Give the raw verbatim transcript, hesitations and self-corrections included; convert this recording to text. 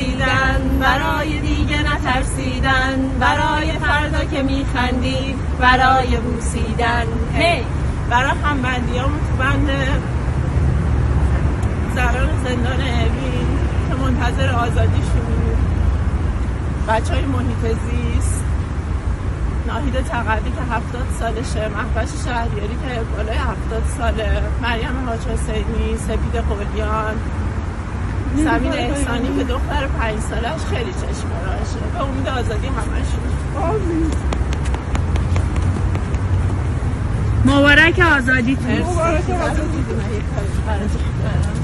ترسیدن، برای دیگه نترسیدن، برای فردا که میخندیم، برای بوسیدن. هی برای همبندیامون تو بند زران زندان اوین که منتظر آزادیشون، بچه های محیط زیست، ناهید تقوی که هفتاد سالشه، محوش شهریاری که بالای هفتاد ساله، مریم حاج حسینی، سپید قلیان، سمین احسانی که دختر پنج سالش خیلی چشم راشه. به امید آزادی همشون. مبارک آزادیتون. مبارک آزادیتون.